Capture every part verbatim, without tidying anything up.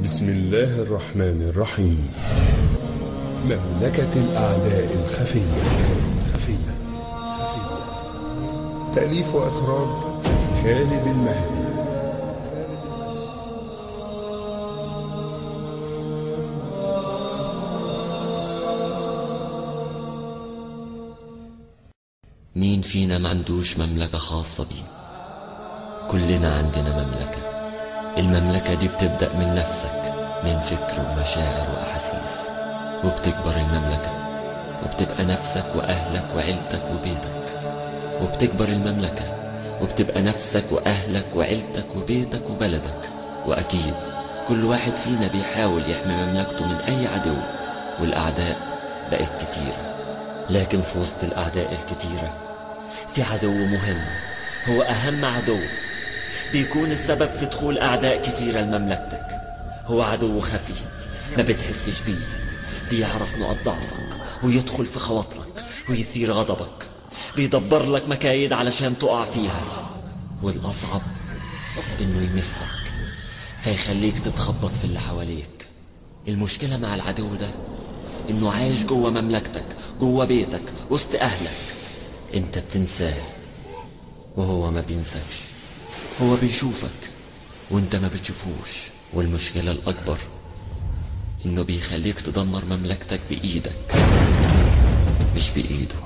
بسم الله الرحمن الرحيم. مملكة الأعداء الخفية الخفية خفية. تأليف وإخراج خالد المهدي. مين فينا ما عندوش مملكة خاصة بيه؟ كلنا عندنا مملكة. المملكة دي بتبدأ من نفسك، من فكر ومشاعر وأحاسيس، وبتكبر المملكة وبتبقى نفسك وأهلك وعيلتك وبيتك. وبتكبر المملكة وبتبقى نفسك وأهلك وعيلتك وبيتك وبلدك. وأكيد كل واحد فينا بيحاول يحمي مملكته من أي عدو، والأعداء بقت كتيرة. لكن في وسط الأعداء الكتيرة في عدو مهم، هو أهم عدو بيكون السبب في دخول أعداء كتيرة لمملكتك. هو عدو خفي ما بتحسش بيه، بيعرف نقاط ضعفك ويدخل في خواطرك ويثير غضبك، بيدبر لك مكايد علشان تقع فيها، والأصعب إنه يمسك فيخليك تتخبط في اللي حواليك. المشكلة مع العدو ده إنه عايش جوه مملكتك، جوه بيتك، وسط أهلك. انت بتنساه وهو ما بينساكش. هو بيشوفك وانت ما بتشوفوش، والمشكلة الأكبر إنه بيخليك تدمر مملكتك بإيدك مش بإيده.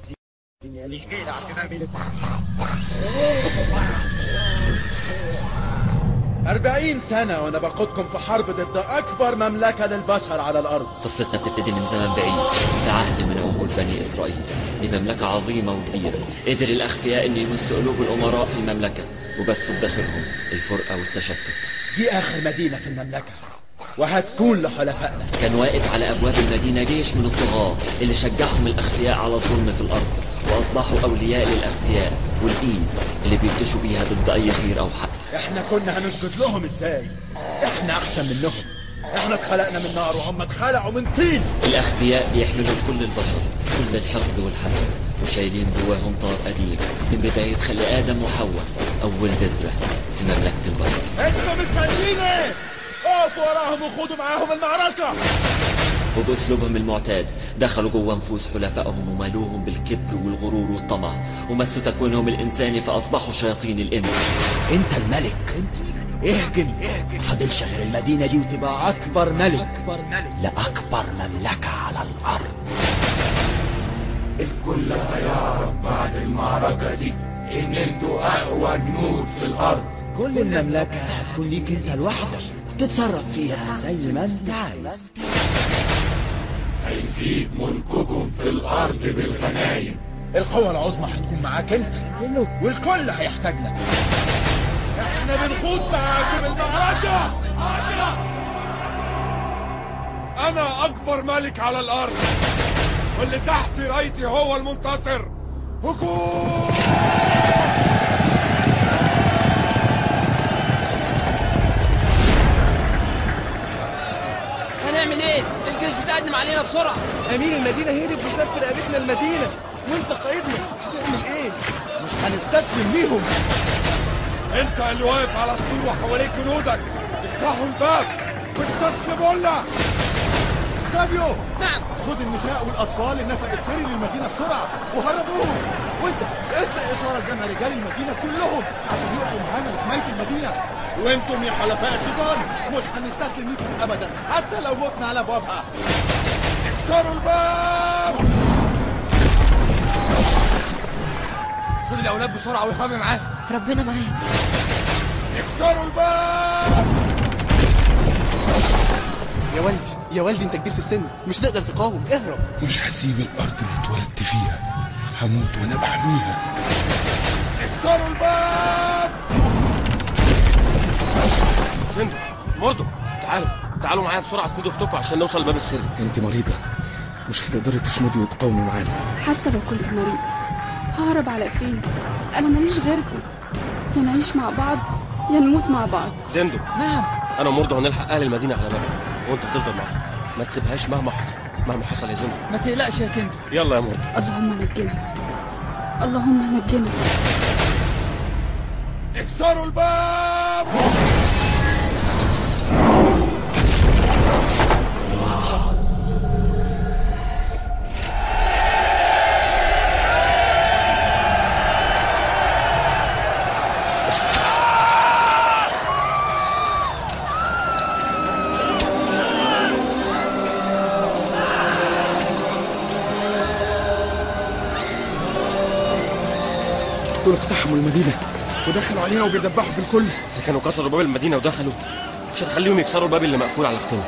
أربعين سنة وأنا بقودكم في حرب ضد أكبر مملكة للبشر على الأرض. قصتنا بتبتدي من زمن بعيد، في عهد من عهود بني إسرائيل. دي مملكة عظيمة وكبيرة، قدر الأخفياء أن يمسوا قلوب الأمراء في المملكة وبثوا بداخلهم الفرقة والتشتت. دي آخر مدينة في المملكة وهتكون لحلفائنا. كان واقف على أبواب المدينة جيش من الطغاة اللي شجعهم الأخفياء على الظلم في الأرض، وأصبحوا أولياء للأخفياء والإيد اللي بيبتشوا بيها ضد أي خير أو حق. احنا كنا هنسجد لهم ازاي؟ احنا أحسن منهم. احنا اتخلقنا من نار وهم اتخلقوا من طين. الأخفياء بيحملوا كل البشر كل الحقد والحسد، وشايلين جواهم طار قديم من بداية خلق آدم وحواء، أول بذرة في مملكة البشر. انتوا مستنيين ايه؟ اقفوا وراهم وخدوا معاهم المعركة. وبأسلوبهم المعتاد دخلوا جوا نفوس حلفائهم ومالوهم بالكبر والغرور والطمع، ومسوا تكوينهم الإنساني فأصبحوا شياطين الإنس. انت الملك، اهجم. فاضلش غير المدينة دي وتبقى أكبر ملك لأكبر مملكة على الأرض. الكل هيعرف بعد المعركة دي إن انتوا أقوى جنود في الأرض. كل المملكة هتكون ليك انت لوحدك، تتصرف فيها زي ما انت عايز. هيزيد ملككم في الأرض بالغنايم. القوة العظمى هتكون معاك انت، والكل هيحتاج لك. احنا بنخوض معاكم المعركة. أنا أكبر ملك على الأرض، واللي تحت رايتي هو المنتصر. هجوم! هنعمل ايه؟ الجيش بتقدم علينا بسرعة. أمير المدينة هرب وساب رقبتنا المدينة، وانت قائدنا هتعمل ايه؟ مش هنستسلم ليهم. انت اللي واقف على السور وحواليك جنودك، افتحوا الباب واستسلموا لنا. سابيو، نعم. خد النساء والأطفال النفق السري للمدينة بسرعة وهربوهم. وانت اطلق إشارة جمع رجال المدينة كلهم عشان يقفوا معانا لحماية المدينة. وانتم يا حلفاء الشيطان مش هنستسلم لكم أبدا حتى لو متنا على أبوابها. اكسروا الباب. خد الأولاد بسرعة واهربي معاهم. ربنا معاك. اكسروا الباب. يا والدي يا والدي انت كبير في السن، مش تقدر تقاوم، اهرب. مش هسيب الأرض اللي اتولدت فيها، هموت وأنا بحميها. اكسروا الباب. سندو مردو، تعالوا تعالوا معايا بسرعة، اسندوا اختكم عشان نوصل لباب السلم. أنت مريضة، مش هتقدري تصمدي وتقاومي معانا. حتى لو كنت مريضة ههرب على فين؟ أنا ماليش غيركم، يا نعيش مع بعض يا نموت مع بعض. سندو. نعم. أنا ومردو هنلحق أهل المدينة على بابها، وأنت هتفضل معاها، ما تسيبهاش مهما حصل. مهما حصل يا زندو. ما تقلقش يا كندو. يلا يا مردو. اللهم نجنا، اللهم نجنا. اكسروا الباب. دول اقتحموا المدينة ودخلوا علينا وبيدبحوا في الكل. إذا كانوا كسروا باب المدينة ودخلوا، مش هتخليهم يكسروا الباب اللي مقفول على اختنا.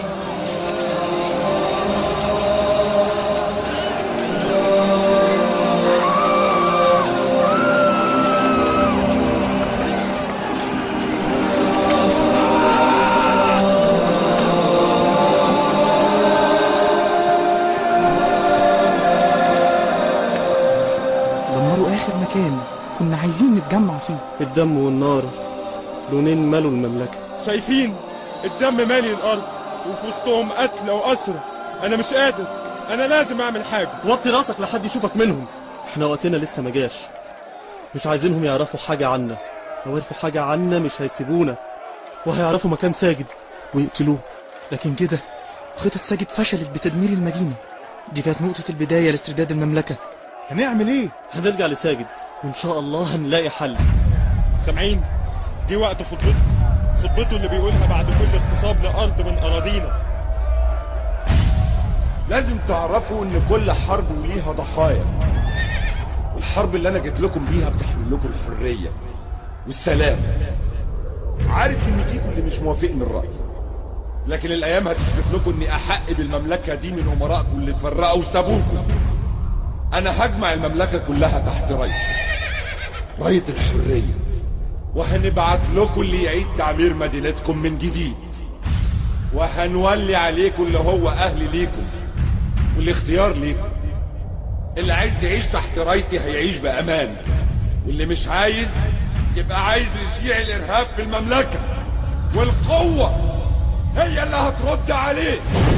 كنا عايزين نتجمع فيه. الدم والنار لونين مالوا المملكة. شايفين الدم مالي الأرض وفي وسطهم قتل وأسرة. أنا مش قادر، أنا لازم أعمل حاجة. وطي راسك لحد يشوفك منهم. احنا وقتنا لسه ما جاش. مش عايزينهم يعرفوا حاجة عنا. لو عرفوا حاجة عنا مش هيسيبونا، وهيعرفوا مكان ساجد ويقتلوه. لكن كده خطط ساجد فشلت بتدمير المدينة. دي كانت نقطة البداية لاسترداد المملكة. هنعمل ايه؟ هنرجع لساجد وان شاء الله هنلاقي حل. سامعين؟ دي وقت خطبته، خطبته اللي بيقولها بعد كل اغتصاب لأرض من أراضينا. لازم تعرفوا ان كل حرب وليها ضحايا، والحرب اللي انا جيت لكم بيها بتحمل لكم الحرية والسلام. عارف ان فيكم اللي مش موافقني الرأي، لكن الايام هتثبت لكم اني احق بالمملكة دي من امراءكم اللي اتفرقوا وسابوكم. انا هجمع المملكة كلها تحت راية راية الحرية، وهنبعت لكم اللي يعيد تعمير مدينتكم من جديد، وهنولي عليكم اللي هو اهل ليكم والاختيار ليكم. اللي عايز يعيش تحت رايتي هيعيش بامان، واللي مش عايز يبقى عايز يشيع الارهاب في المملكة، والقوة هي اللي هترد عليه.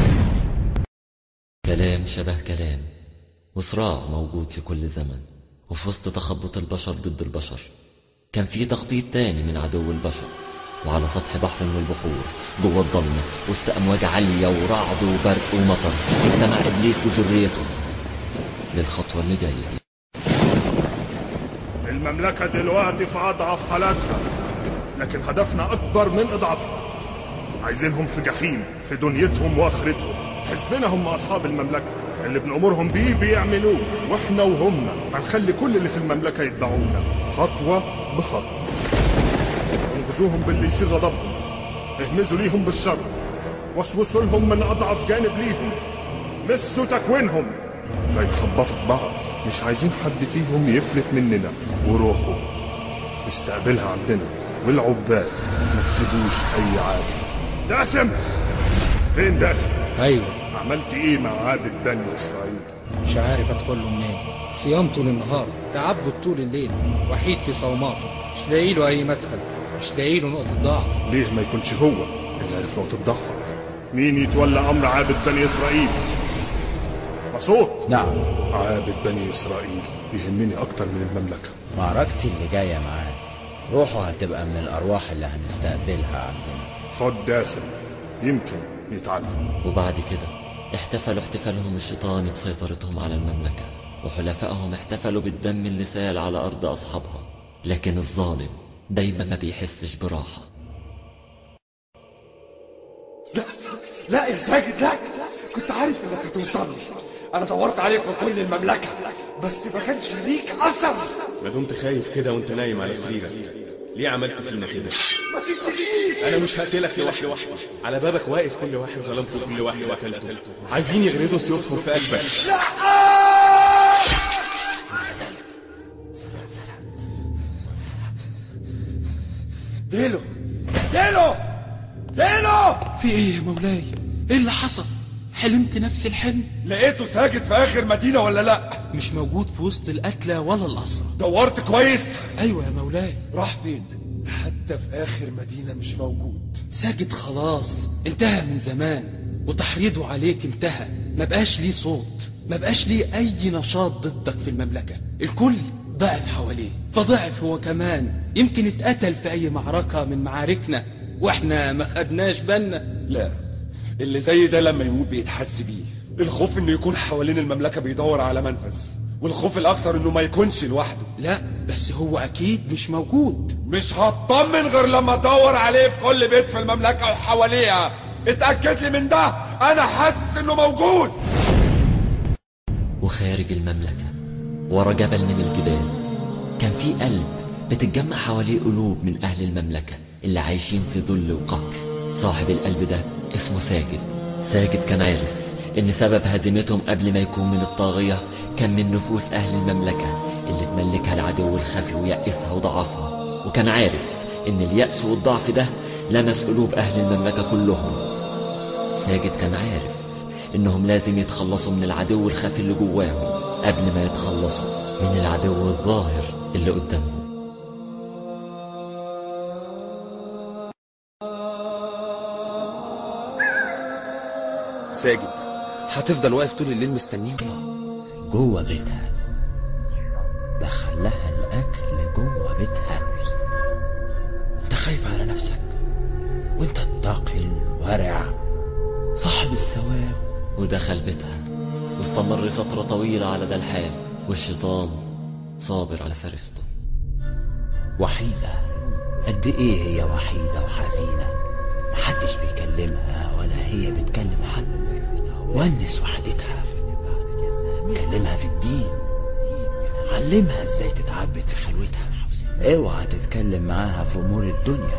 كلام شبه كلام، وصراع موجود في كل زمن. وفي وسط تخبط البشر ضد البشر كان في تخطيط تاني من عدو البشر. وعلى سطح بحر من البحور جوه الضلمة وسط أمواج عالية ورعد وبرق ومطر اجتمع إبليس وذريته للخطوة اللي جاية. المملكة دلوقتي في أضعف حالاتها، لكن هدفنا أكبر من إضعافها. عايزينهم في جحيم في دنيتهم وآخرتهم. حزبنا هم أصحاب المملكة، اللي بنأمرهم بيه بيعملوه، واحنا وهم هنخلي كل اللي في المملكة يتبعونا خطوة بخطوة. انقذوهم باللي يصير غضبهم، اهمزوا ليهم بالشر، وسوسوا لهم من أضعف جانب ليهم، مسوا تكوينهم فيتخبطوا في بعض. مش عايزين حد فيهم يفلت مننا وروحه نستقبلها عندنا، والعباد ما تسيبوش أي عابد. داسم فين داسم؟ أيوه. عملت ايه مع عابد بني اسرائيل؟ مش عارف ادخل له منين. صيام طول النهار، تعبد طول الليل، وحيد في صوماته، مش لاقي له اي مدخل، مش لاقي له نقطة ضعف. ليه ما يكونش هو اللي عارف نقطة ضعفك؟ مين يتولى امر عابد بني اسرائيل؟ مصوت. نعم. عابد بني اسرائيل يهمني اكتر من المملكة. معركتي اللي جاية معاه روحه هتبقى من الارواح اللي هنستقبلها عندنا. خد داسم يمكن يتعلم. وبعد كده احتفلوا احتفالهم الشيطاني بسيطرتهم على المملكة، وحلفائهم احتفلوا بالدم اللي سال على أرض أصحابها. لكن الظالم دايما ما بيحسش براحة. لا لا يا ساجد، لا، كنت عارف انك هتوصل لي. انا دورت عليك في كل المملكة بس ما كانش ليك اثر. ما دمت خايف كده وانت نايم على سريرك، ليه عملت فينا كده؟ ما تجيش. انا مش هقتلك لوحدي، على بابك واقف كل واحد ظلمته وكل واحد قتلته. عايزين يغرزوا سيوفهم في قلبك. لا ديلو ديلو ديلو في ايه يا مولاي؟ ايه اللي حصل؟ حلمت نفس الحلم؟ لقيته ساجد في اخر مدينة ولا لا؟ مش موجود في وسط القتلى ولا الأسرى. دورت كويس؟ ايوه يا مولاي. راح فين؟ حتى في اخر مدينة مش موجود. ساجد خلاص انتهى من زمان، وتحريضه عليك انتهى. ما بقاش ليه صوت، ما بقاش ليه اي نشاط ضدك في المملكة. الكل ضعف حواليه، فضعف هو كمان. يمكن اتقتل في اي معركة من معاركنا واحنا ما خدناش بالنا. لا اللي زي ده لما يموت بيتحس بيه. الخوف انه يكون حوالين المملكة بيدور على منفذ، والخوف الاكتر انه ما يكونش لوحده. لا بس هو اكيد مش موجود. مش هطمن غير لما ادور عليه في كل بيت في المملكة وحواليها. اتأكد لي من ده، انا حاسس انه موجود. وخارج المملكة ورا جبل من الجبال كان في قلب بتتجمع حواليه قلوب من أهل المملكة اللي عايشين في ذل وقهر. صاحب القلب ده اسمه ساجد. ساجد كان عارف إن سبب هزيمتهم قبل ما يكون من الطاغية كان من نفوس أهل المملكة اللي تملكها العدو الخفي ويأسها وضعفها، وكان عارف إن اليأس والضعف ده لمس قلوب أهل المملكة كلهم. ساجد كان عارف إنهم لازم يتخلصوا من العدو الخفي اللي جواهم قبل ما يتخلصوا من العدو الظاهر اللي قدامهم. ساجد، هتفضل واقف طول الليل مستنيك؟ جوه بيتها، دخل لها الأكل جوه بيتها. انت خايف على نفسك وانت التقي الورع صاحب الثواب. ودخل بيتها واستمر فترة طويلة على ده الحال، والشيطان صابر على فرسته. وحيدة، قد ايه هي وحيدة وحزينة، محدش بيكلمها ولا هي بتكلم حد. ونس وحدتها، كلمها في الدين، علمها ازاي تتعبد في خلوتها. اوعى تتكلم معاها في امور الدنيا،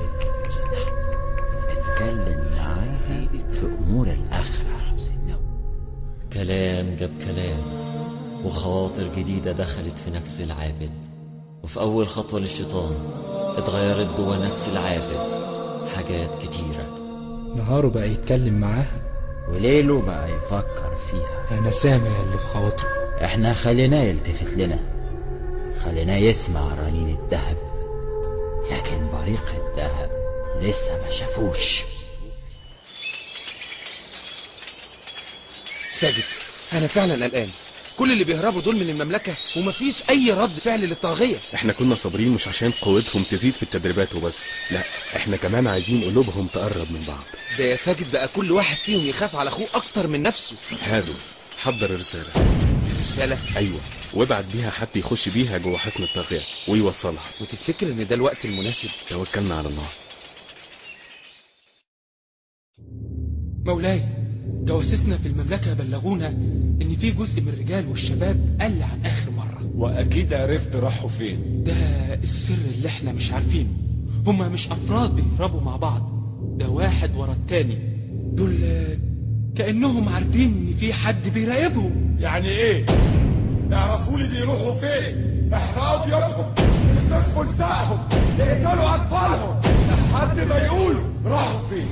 اتكلم معاها في امور الاخرة. كلام جاب كلام، وخواطر جديدة دخلت في نفس العابد. وفي أول خطوة للشيطان اتغيرت جوا نفس العابد حاجات كتيرة. نهاره بقى يتكلم معاها، وليله بقى يفكر فيها. أنا سامع اللي في خواطره. احنا خليناه يلتفت لنا، خليناه يسمع رنين الذهب، لكن بريق الذهب لسه ما شافوش. ساجد، أنا فعلا قلقان. كل اللي بيهربوا دول من المملكة ومفيش أي رد فعل للطاغية. احنا كنا صابرين مش عشان قوتهم تزيد في التدريبات وبس، لا احنا كمان عايزين قلوبهم تقرب من بعض. ده يا ساجد بقى كل واحد فيهم يخاف على أخوه أكتر من نفسه. هادو، حضر الرسالة. رسالة؟ أيوة، وابعت بيها حد يخش بيها جوه حصن الطاغية ويوصلها. وتفتكر إن ده الوقت المناسب؟ توكلنا على الله. مولاي، جواسيسنا في المملكة بلغونا إن في جزء من الرجال والشباب قل عن آخر مرة. وأكيد عرفت راحوا فين. ده السر اللي احنا مش عارفينه. هما مش أفراد بيهربوا مع بعض، ده واحد ورا التاني. دول كأنهم عارفين إن في حد بيراقبهم. يعني إيه؟ اعرفوا لي بيروحوا فين، احرقوا بيوتهم، اختفوا نسائهم، اقتلوا أطفالهم، لحد ما يقولوا راحوا فين.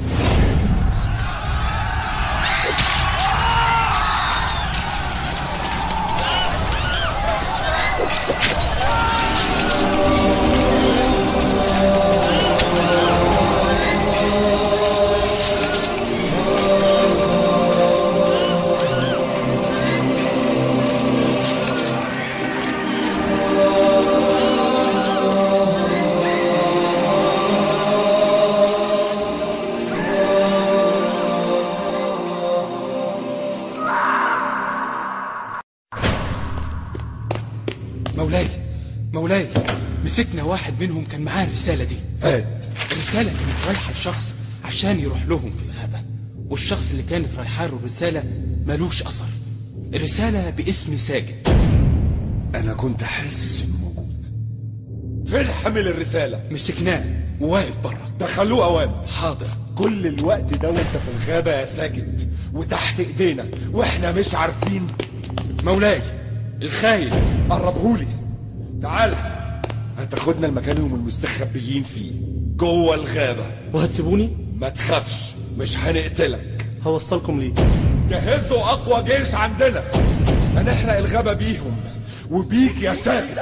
مولاي مولاي، مسكنا واحد منهم كان معاه الرسالة دي. هات. الرسالة كانت رايحة لشخص عشان يروح لهم في الغابة، والشخص اللي كانت رايحة له الرسالة ملوش أثر. الرسالة باسم ساجد. أنا كنت حاسس إنه موجود. فين حامل الرسالة؟ مسكناه وواقف بره. دخلوه أوامر. حاضر. كل الوقت ده وانت في الغابة يا ساجد وتحت ايدينا واحنا مش عارفين. مولاي الخاين قربهولي. تعال هتاخدنا لمكانهم المستخبيين فيه جوه الغابة. وهتسيبوني؟ ما تخافش، مش هنقتلك. هوصلكم ليه؟ جهزوا اقوى جيش عندنا، هنحرق الغابة بيهم وبيك يا ساجد.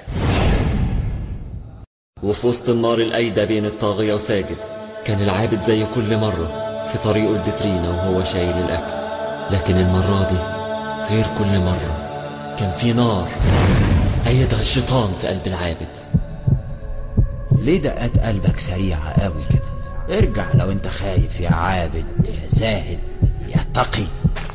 وفي وسط النار الأيدى بين الطاغية وساجد كان العابد زي كل مرة في طريقه البترينة وهو شايل الأكل، لكن المرة دي غير كل مرة. كان في نار أيدها الشيطان في قلب العابد. ليه دقات قلبك سريعة قوي كده؟ ارجع لو انت خايف يا عابد يا زاهد يا تقي.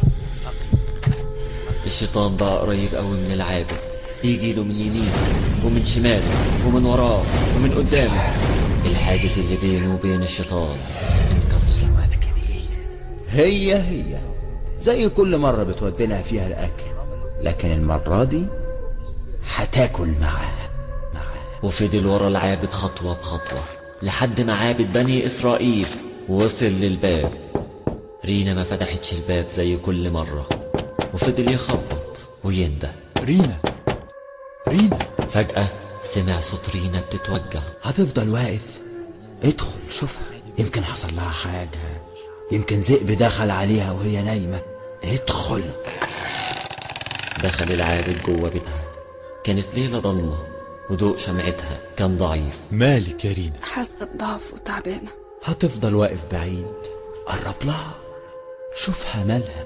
الشيطان بقى قريب قوي من العابد، يجي له من يمينه ومن شماله ومن وراه ومن قدامه. الحاجز اللي بينه وبين الشيطان انكسر. هي هي زي كل مرة بتودينا فيها الأكل، لكن المرة دي هتاكل معاها. وفضل ورا العابد خطوة بخطوة لحد ما عابد بني إسرائيل وصل للباب. رينا ما فتحتش الباب زي كل مرة، وفضل يخبط وينده: رينا رينا. فجأة سمع صوت رينا بتتوجع. هتفضل واقف؟ ادخل شوفها، يمكن حصل لها حاجة، يمكن ذئب دخل عليها وهي نايمة. ادخل. دخل العابد جوه بيتها. كانت ليلة ضلمة وضوء شمعتها كان ضعيف. مالك يا رينا؟ حاسة بضعف وتعبانة. هتفضل واقف بعيد؟ قرب لها شوفها مالها.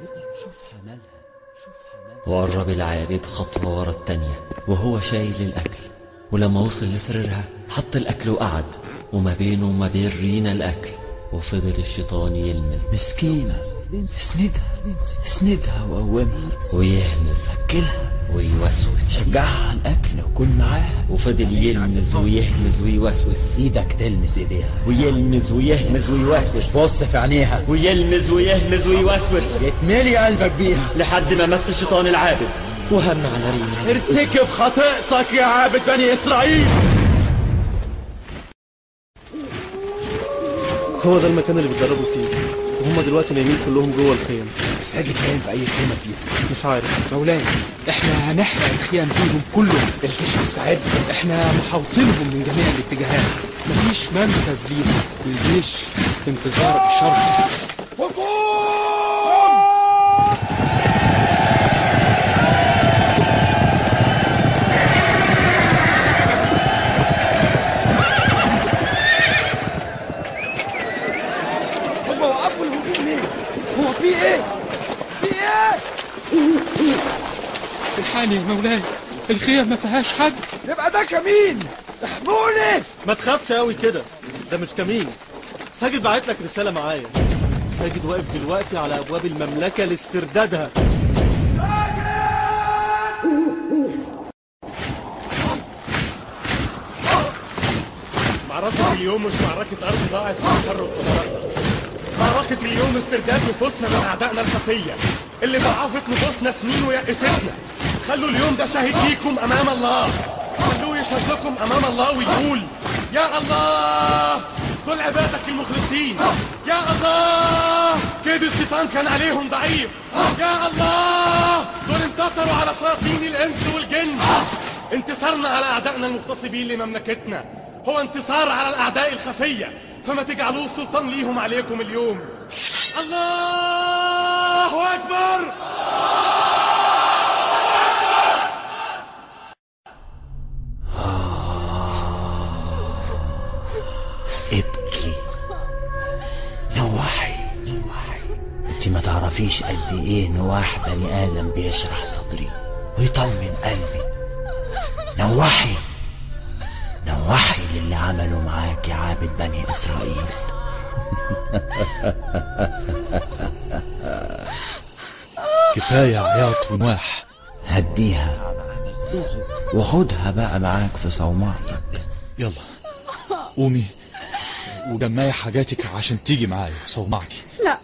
وقرب العابد خطوة ورا التانية وهو شايل الأكل، ولما وصل لسريرها حط الأكل وقعد، وما بينه وما بين رينا الأكل، وفضل الشيطان يلمس. مسكينة، اسندها اسندها وقومها ويهمس، أكلها ويوسوس، شجعها على الأكل وكل معاها. وفضل يلمس ويهمس ويوسوس. ايدك تلمس ايديها، ويلمس ويهمس ويوسوس. بص في عينيها، ويلمس ويهمس ويوسوس، يتملي قلبك بيها لحد ما مس الشيطان العابد وهم على رينا. ارتكب خطيئتك يا عابد بني إسرائيل. هو ده المكان اللي بيتدربوا فيه، وهم دلوقتي نايمين كلهم جوه الخيم. ساجد نايم في اي خيمه فيهم. مش عارف مولاي، احنا هنحرق الخيام بيهم كلهم. الجيش مستعد، احنا محاوطينهم من جميع الاتجاهات، مفيش مركز ليهم، الجيش في انتظار اشارة. هم وقفوا الهجوم ليه؟ هو في ايه؟ في ايه؟ الحقني يا مولاي، الخيام ما فيهاش حد. يبقى ده كمين، احموني. ما تخافش قوي كده، ده مش كمين. ساجد بعت لك رسالة معايا. ساجد واقف دلوقتي على أبواب المملكة لاستردادها. معركة اليوم مش معركة أرض ضاعت من تحرك قدراتنا. معركة اليوم استرداد نفوسنا من أعدائنا الخفية اللي ضعفت نفوسنا سنين ويأستنا. خلوا اليوم ده شاهد ليكم أمام الله، خلوه يشهد لكم أمام الله ويقول: يا الله دول عبادك المخلصين، يا الله كيد الشيطان كان عليهم ضعيف، يا الله دول انتصروا على شياطين الإنس والجن. انتصارنا على أعدائنا المغتصبين لمملكتنا هو انتصار على الأعداء الخفية، فما تجعلوه سلطان ليهم عليكم اليوم. الله أكبر. ابكي نواحي. انت ما تعرفيش قد ايه نواح بني آدم بيشرح صدري ويطمن قلبي. نواحي نواحي للي عملوا معاك يا عابد بني إسرائيل. كفاية عياط ونواح. هديها وخدها بقى معاك في صومعتك. يلا قومي وجمعي حاجاتك عشان تيجي معايا في صومعتي. لا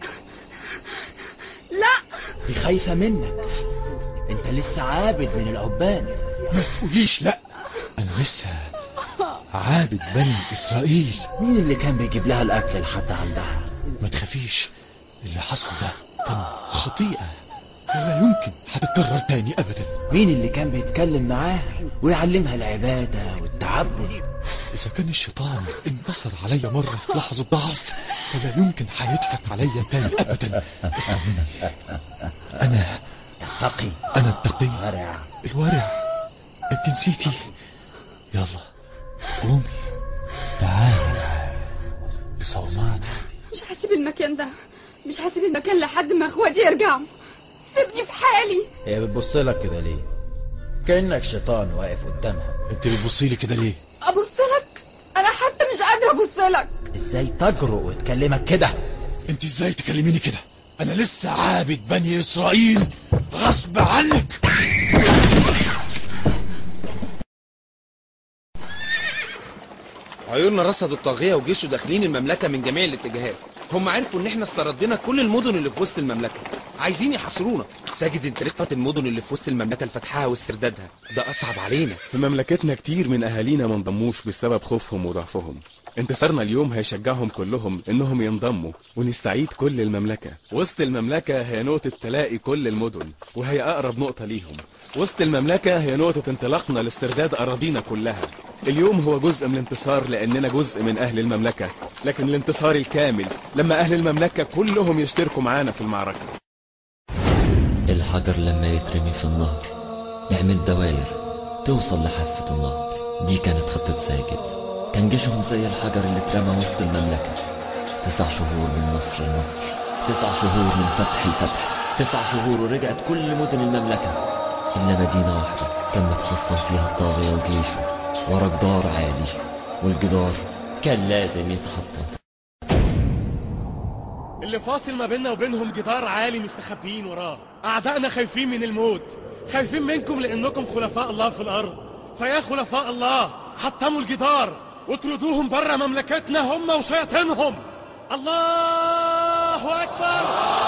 لا، دي خايفة منك، انت لسه عابد من العباد. ما تقوليش لا، انا لسه عابد بني إسرائيل. مين اللي كان بيجيب لها الأكل لحد عندها؟ ما تخافيش، اللي حصل ده كان خطيئة ولا يمكن هتتكرر تاني أبدا. مين اللي كان بيتكلم معاها ويعلمها العبادة والتعبد؟ إذا كان الشيطان انتصر عليا مرة في لحظة ضعف فلا يمكن هيضحك عليا تاني أبدا. أنا التقي، أنا التقي ورع. الورع. أنت نسيتي؟ يلا قومي تعالي لصومعتي. مش هسيب المكان ده، مش هسيب المكان لحد ما اخواتي يرجعوا. سيبني في حالي. هي بتبص لك كده ليه؟ كأنك شيطان واقف قدامها. انت بتبصي لي كده ليه؟ ابص لك؟ انا حتى مش قادره ابص لك. ازاي تجرؤ وتكلمك كده؟ انت ازاي تكلميني كده؟ انا لسه عابد بني اسرائيل غصب عنك. عيوننا رصدوا الطاغية وجيشه داخلين المملكة من جميع الاتجاهات. هم عرفوا ان احنا استردينا كل المدن اللي في وسط المملكة، عايزين يحاصرونا. ساجد، انت ليه اخترت المدن اللي في وسط المملكة لفتحها واستردادها؟ ده اصعب علينا. في مملكتنا كتير من اهالينا ما انضموش بسبب خوفهم وضعفهم. انتصارنا اليوم هيشجعهم كلهم انهم ينضموا ونستعيد كل المملكة. وسط المملكة هي نقطة تلاقي كل المدن، وهي اقرب نقطة ليهم. وسط المملكة هي نقطة انطلاقنا لاسترداد اراضينا كلها. اليوم هو جزء من الانتصار لاننا جزء من اهل المملكة، لكن الانتصار الكامل لما اهل المملكة كلهم يشتركوا معانا في المعركة. الحجر لما يترمي في النهر يعمل دواير توصل لحافة النهر. دي كانت خطة ساجد. كان جيشهم زي الحجر اللي اترمى وسط المملكة. تسع شهور من نصر لنصر، تسع شهور من فتح لفتح، تسع شهور ورجعت كل مدن المملكة إلا مدينة واحدة كان متحصن فيها الطاغية وجيشه ورا جدار عالي، والجدار كان لازم يتحطم. اللي فاصل ما بيننا وبينهم جدار عالي مستخبيين وراه. أعدائنا خايفين من الموت، خايفين منكم لأنكم خلفاء الله في الأرض. فيا خلفاء الله حطموا الجدار واطردوهم برا مملكتنا هم وشياطينهم. الله أكبر.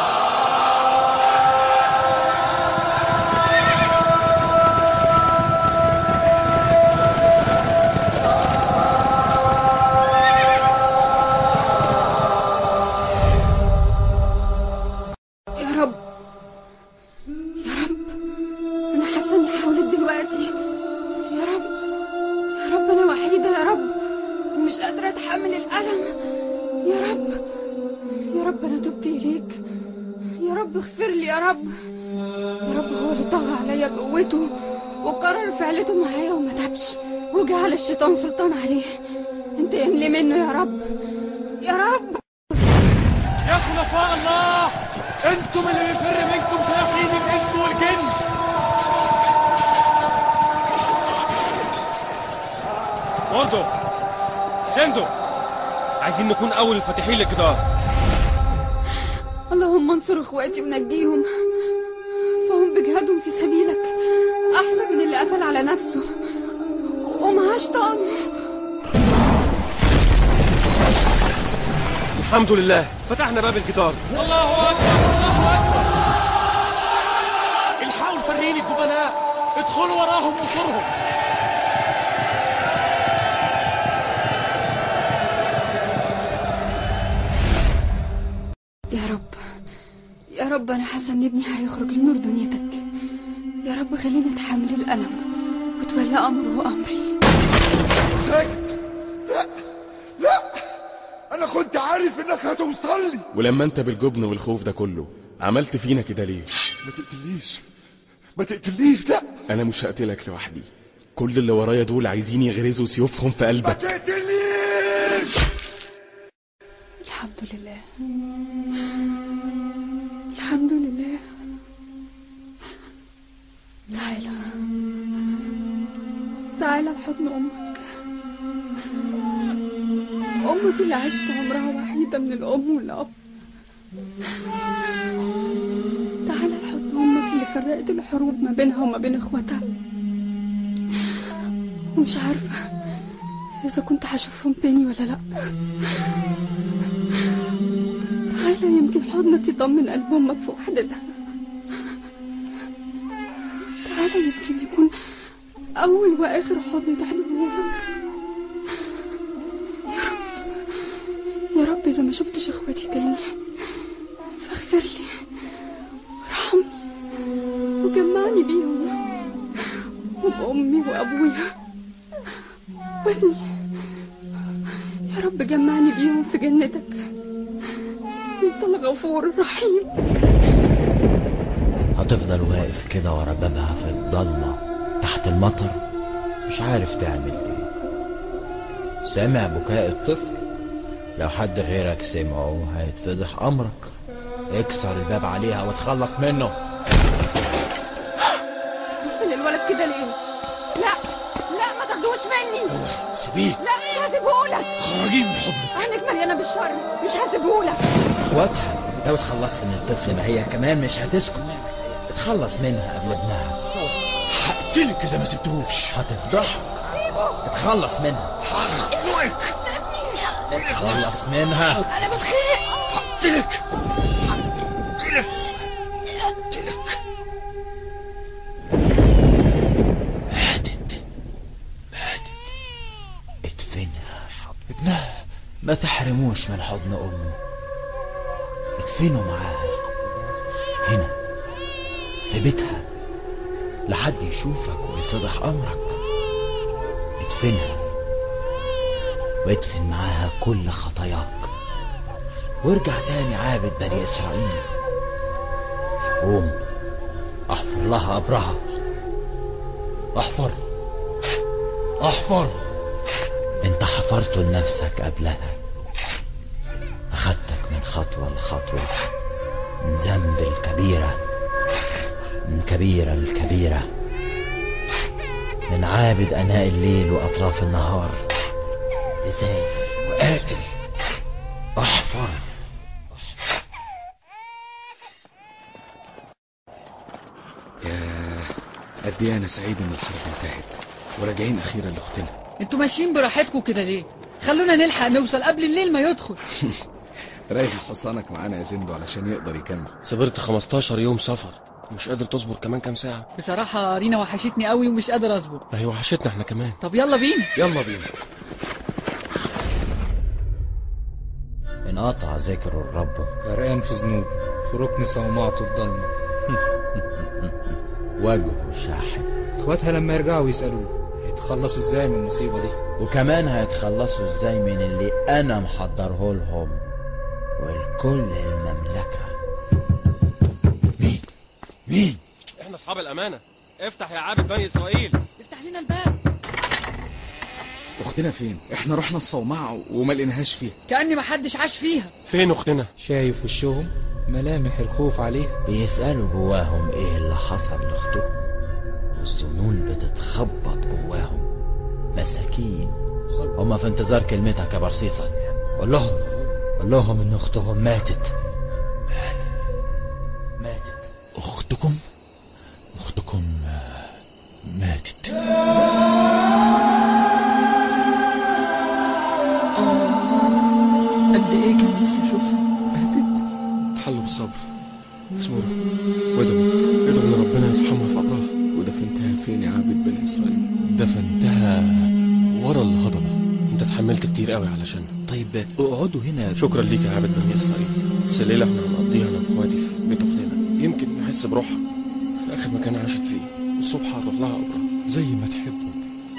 اغفر لي يا رب. يا رب هو اللي طغى عليا بقوته وقرر فعلته معايا وما تابش وجعل الشيطان سلطان عليه. انتقم لي منه يا رب يا رب. يا خلفاء الله، انتم اللي بيفر منكم شياطين الانس والجن. موردو، سندو، عايزين نكون اول الفاتحين للجدار. اللهم انصر اخواتي ونجيهم، فهم بجهادهم في سبيلك احسن من اللي قفل على نفسه ومعاش طعم. الحمد لله فتحنا باب الجدار. الله اكبر الله اكبر. الحقوا الفرين الجبناء، ادخلوا وراهم وصرهم. يا رب يا رب انا حاسه ان ابني هيخرج لنور دنيتك. يا رب خليني اتحمل الالم وتولى امره وامري. ساجد، لا لا، انا كنت عارف انك هتوصل لي. ولما انت بالجبن والخوف ده كله عملت فينا كده ليه؟ ما تقتليش ما تقتليش. لا، انا مش هقتلك لوحدي. كل اللي ورايا دول عايزين يغرزوا سيوفهم في قلبك. ما تقتليش. الحمد لله الحمد لله. تعالى تعالى لحضن امك، امك اللي عاشت عمرها وحيده من الام والاب. تعالى لحضن امك اللي فرقت الحروب ما بينها وما بين اخواتها، ومش عارفه اذا كنت هشوفهم تاني ولا لا. تعالى يمكن حضنك يطمن قلب امك في وحدتها. تعالى يمكن يكون اول واخر حضن تحضنه لك. يا رب يا رب اذا ما شفتش اخواتي تاني فاغفر لي وارحمني وجمعني بيهم وبامي وابويا وابني. يا رب جمعني بيهم في جنتك، انت الغفور الرحيم. هتفضل واقف كده ورا بابها في الضلمة تحت المطر مش عارف تعمل ايه. سامع بكاء الطفل؟ لو حد غيرك سمعه هيتفضح امرك. اكسر الباب عليها وتخلص منه. بص للولد كده ليه؟ لا لا ما تاخدوش مني. سيبيه. لا مش هسيبهولك. خرجيه من حضنك. عينك مليانه الشر، مش هسيبهولك. اخواتها لو اتخلصت من الطفل ما هي كمان مش هتسكت. اتخلص منها قبل ابنها. هقتلك اذا ما سبتهوش. هتفضحك. اتخلص منها. هخنقك. اتخلص منها. انا بتخانق. هقتلك. هقتلك. هقتلك. ماتت. ماتت. ادفنها. ابنها ما تحرموش من حضن امه. ادفنوا معاها هنا في بيتها لحد يشوفك ويتضح امرك. ادفنها وادفن معاها كل خطاياك وارجع تاني عابد بني اسرائيل. قوم احفر لها قبرها. احفر احفر. انت حفرت لنفسك قبلها. اخدتك من خطوة لخطوة، من ذنب الكبيرة، من كبيرة الكبيرة، من عابد أناء الليل وأطراف النهار لزايد وقاتل. احفر. ياه، قد ايه انا سعيد ان الحرب انتهت وراجعين اخيرا لاختنا. انتوا ماشيين براحتكم كده ليه؟ خلونا نلحق نوصل قبل الليل ما يدخل. ريح حصانك معانا يا زندو علشان يقدر يكمل. صبرت خمستاشر يوم سفر، مش قادر تصبر كمان كام ساعة؟ بصراحة رينا وحشتني قوي ومش قادر اصبر. ما هي وحشتنا احنا كمان. طب يلا بينا. يلا بينا. انقطع ذكر الرب، غرقان في ذنوب، في ركن صومعته الضلمة. وجهه شاحب. اخواتها لما يرجعوا يسألوه هيتخلص ازاي من المصيبة دي، وكمان هيتخلصوا ازاي من اللي انا محضره لهم والكل المملكة. مين؟ مين؟ احنا اصحاب الامانة. افتح يا عابد بني اسرائيل. افتح لنا الباب. اختنا فين؟ احنا رحنا الصومعة وما لقيناهاش فيها. كأني محدش عاش فيها. فين اختنا؟ شايف وشهم ملامح الخوف عليها. بيسألوا جواهم ايه اللي حصل لاختهم، والظنون بتتخبط جواهم. مساكين هما في انتظار كلمتك يا برصيصة. قول لهم قول لهم ان اختهم ماتت. ماتت ماتت. اختكم اختكم ماتت. قد ايه كان نفسي اشوفها. ماتت. اتحلوا بالصبر. اسمعوا وادعوا ادعوا ان ربنا يرحمها في قبرها. ودفنتها فين يا عابد بني اسرائيل؟ دفنتها ورا الهضبة. انت اتحملت كتير قوي علشان. طيب اقعدوا هنا. شكرا ليك يا عابد بني اسرائيل. بس الليله احنا هنقضيها انا واخواتي في بيت اختنا، يمكن نحس بروحها في اخر مكان عاشت فيه، والصبح هنروح لها قبرها. زي ما تحبوا.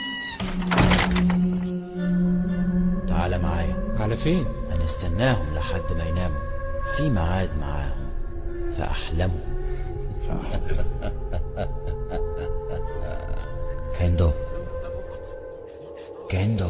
تعال معايا. على فين؟ هنستناهم لحد ما يناموا، في ميعاد معاهم في احلامهم. كندو كندو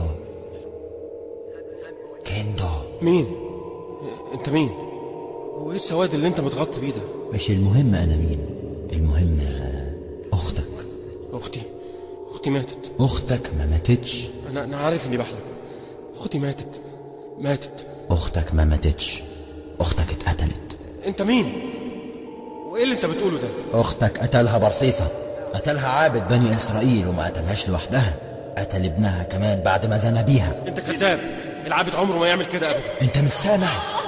كندو. مين؟ انت مين؟ وايه السواد اللي انت متغطي بيه ده؟ مش المهم انا مين، المهم اختك. اختي اختي ماتت. اختك ما ماتتش. انا انا عارف اني بحلم. اختي ماتت ماتت. اختك ما ماتتش، اختك اتقتلت. انت مين؟ وايه اللي انت بتقوله ده؟ اختك قتلها برصيصة، قتلها عابد بني اسرائيل، وما قتلهاش لوحدها، قتل ابنها كمان بعد ما زنى بيها. انت كذاب. العابد عمره ما يعمل كده ابدا. انت مش سامع؟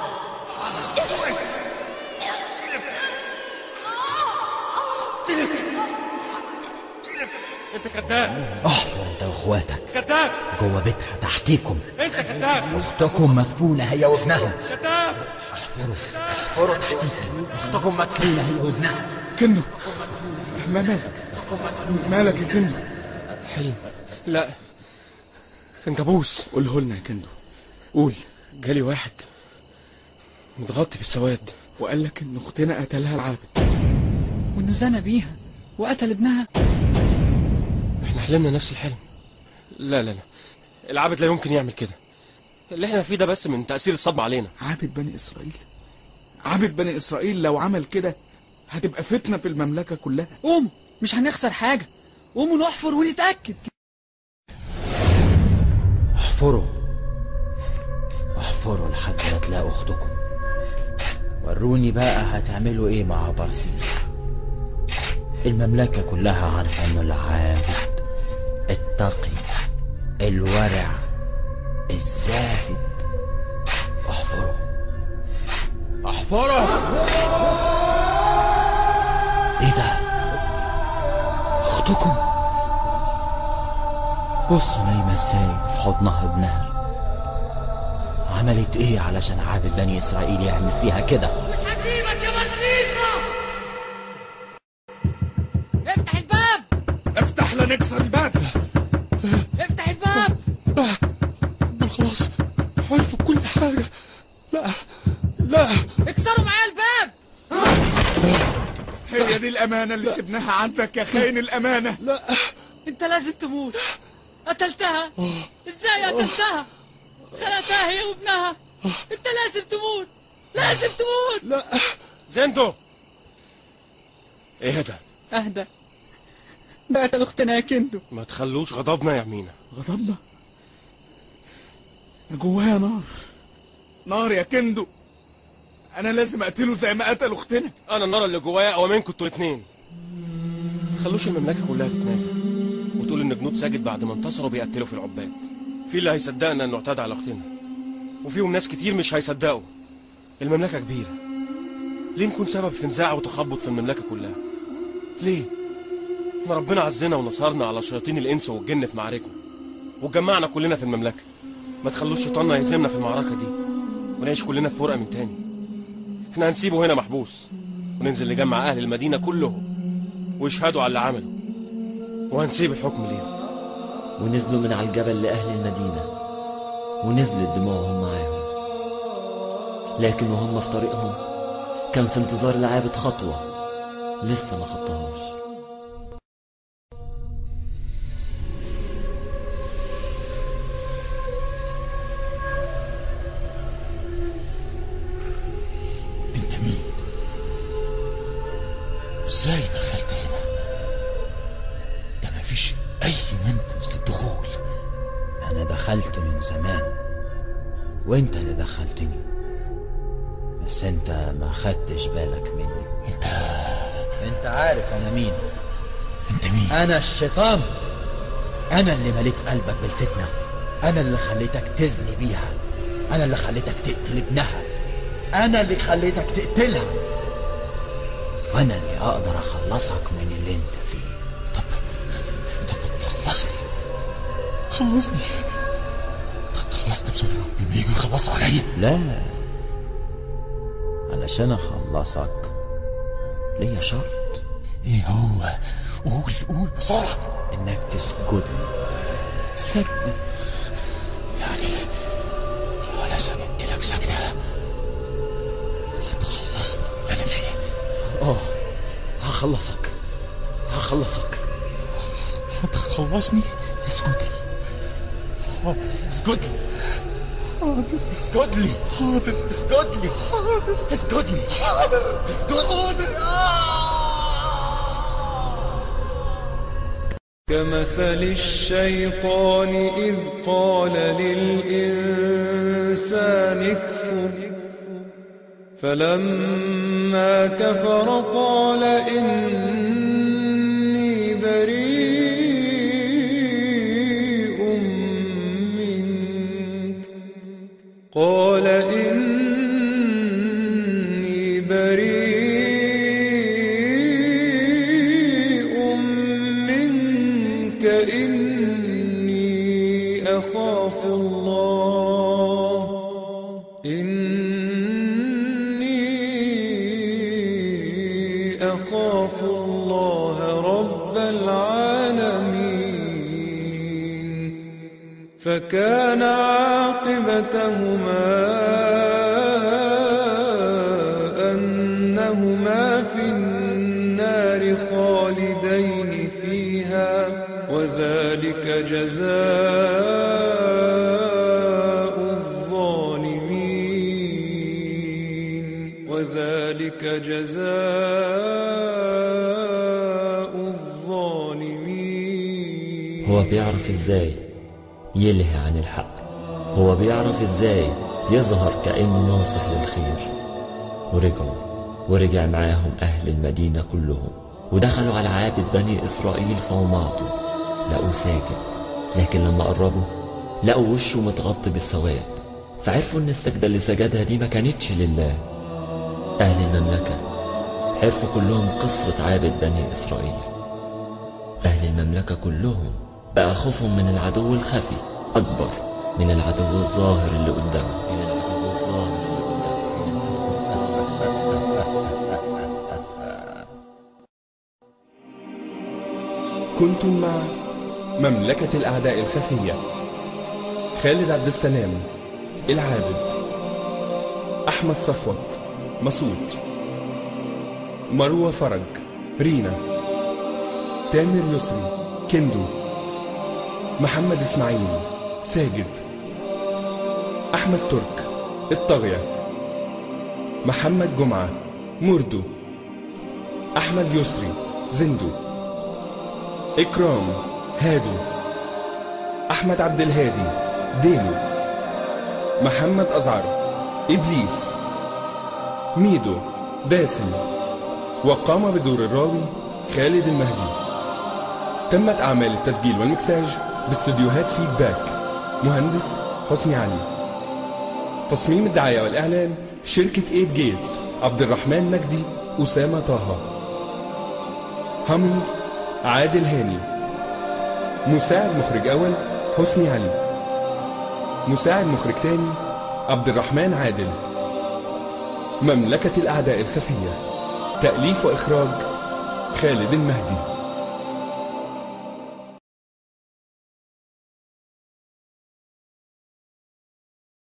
انت كذاب. احفر انت واخواتك. كذاب. جوه بيتها تحتيكم. انت كذاب. اختكم مدفونة هي وابنها. كذاب. احفروا احفروا تحتيكم. اختكم مدفونة هي وابنها. كندو ما مالك؟ مالك يا كندو؟ حلم. لا كان كابوس. قوله لنا يا كندو، قول. جالي واحد متغطي بالسواد وقال لك ان اختنا قتلها العابد، وانه زنى بيها وقتل ابنها. احنا حلمنا نفس الحلم. لا لا لا، العابد لا يمكن يعمل كده. اللي احنا فيه ده بس من تأثير الصدمة علينا. عابد بني اسرائيل؟ عابد بني اسرائيل لو عمل كده هتبقى فتنة في المملكة كلها. قوموا، مش هنخسر حاجة. قوموا نحفر ونتأكد. احفروا احفروا احفروا لحد ما تلاقوا اختكم. وروني بقى هتعملوا ايه مع برسيس. المملكة كلها عارفة انه العابد التقي الورع الزاهد. احفروا احفروا. ايه ده؟ اختكم بصوا نايمة ازاي في حضنها ابنها. عملت ايه علشان عابد بني اسرائيل يعمل فيها كده؟ مش هسيبك يا برسيسة. افتح الباب. افتح لا نكسر الباب. افتح الباب. لا خلاص عرفوا كل حاجة. لا لا اكسروا معايا الباب. هي دي الأمانة اللي سبناها عندك يا خاين الأمانة. لا انت لازم تموت. قتلتها. ازاي قتلتها؟ خلقتها هي وابنها. انت لازم تموت. لازم تموت. لا زندو. ايه ده؟ اهدى. ده قتل اختنا يا كندو. ما تخلوش غضبنا يا مينا. غضبنا؟ انا جوايا نار. نار يا كندو. انا لازم اقتله زي ما قتل اختنا. انا النار اللي جوايا اقوى منكم انتوا الاثنين. ما تخلوش المملكه كلها تتنازل وتقول ان جنود ساجد بعد ما انتصروا بيقتلوا في العباد. في اللي هيصدقنا انه اعتدى على اختنا، وفيهم ناس كتير مش هيصدقوا. المملكه كبيره، ليه نكون سبب في نزاع وتخبط في المملكه كلها؟ ليه؟ احنا ربنا عزنا ونصرنا على شياطين الانس والجن في معاركنا، واتجمعنا كلنا في المملكه. ما تخلوش شيطاننا يهزمنا في المعركه دي ونعيش كلنا في فرقه من تاني. احنا هنسيبه هنا محبوس وننزل نجمع اهل المدينه كلهم ويشهدوا على اللي عمله، وهنسيب الحكم ليهم. ونزلوا من على الجبل لأهل المدينة ونزلت دموعهم معاهم، لكن وهم في طريقهم كان في انتظار العابد خطوة لسه ما خطاهاش. انت مين؟ ازاي دخلت هنا؟ ده مفيش اي منفذ للدخول. انا دخلت من زمان وانت اللي دخلتني، بس انت ما خدتش بالك مني. انت انت عارف انا مين؟ انت مين؟ انا الشيطان. انا اللي مليت قلبك بالفتنة، انا اللي خليتك تزني بيها، انا اللي خليتك تقتل ابنها، انا اللي خليتك تقتلها، وانا اللي اقدر اخلصك من اللي انت فيه. خلصني خلصني خلصت بسرعة قبل ما يجوا يخلصوا عليا. لا، علشان اخلصك ليا شرط. ايه هو؟ قول قول بسرعة. انك تسجد لي سجدة. يعني لو انا سجدت لك سجدة هتخلصني من اللي انا فيه؟ اه هخلصك هخلصك. هتخلصني؟ اسجد لي. حاضر. اسجد لي. حاضر. اسجد لي. حاضر. اسجد لي. حاضر. اسجد لي. حاضر. اسجد. حاضر. كمثل الشيطان إذ قال للإنسان اكفر فلما كفر قال إني بريء منك قال إني بريء إني أخاف الله إني أخاف الله رب العالمين فكان عاقبتهما أنهما في النار خالدين فيها وذلك جزاء الظالمين وذلك جزاء الظالمين. هو بيعرف ازاي يلهي عن الحق، هو بيعرف ازاي يظهر كأنه ناصح للخير. ورجعوا ورجع معاهم أهل المدينة كلهم، ودخلوا على عابد بني إسرائيل صومعته، لقوه ساجد، لكن لما قربوا لقوا وشه متغطي بالسواد، فعرفوا ان السجدة اللي سجدها دي ما كانتش لله. أهل المملكة عرفوا كلهم قصة عابد بني إسرائيل. أهل المملكة كلهم بقى خوفهم من العدو الخفي أكبر من العدو الظاهر اللي قدامه من العدو الظاهر اللي قدامه. كنتم مع مملكة الأعداء الخفية. خالد عبد السلام العابد، أحمد صفوت مسعود، مروة فرج رينا، تامر يسري كندو، محمد إسماعيل ساجد، أحمد ترك الطاغية، محمد جمعة مردو، أحمد يسري زندو، إكرام هادو، أحمد عبد الهادي دينو، محمد أزعر إبليس، ميدو باسم. وقام بدور الراوي خالد المهدي. تمت أعمال التسجيل والمكساج باستديوهات فيدباك، مهندس حسني علي. تصميم الدعاية والإعلان شركة ايد جيتس، عبد الرحمن مجدي، أسامة طه. هامينج عادل هاني. مساعد مخرج أول حسني علي. مساعد مخرج تاني عبد الرحمن عادل. مملكة الأعداء الخفية، تأليف وإخراج خالد المهدي.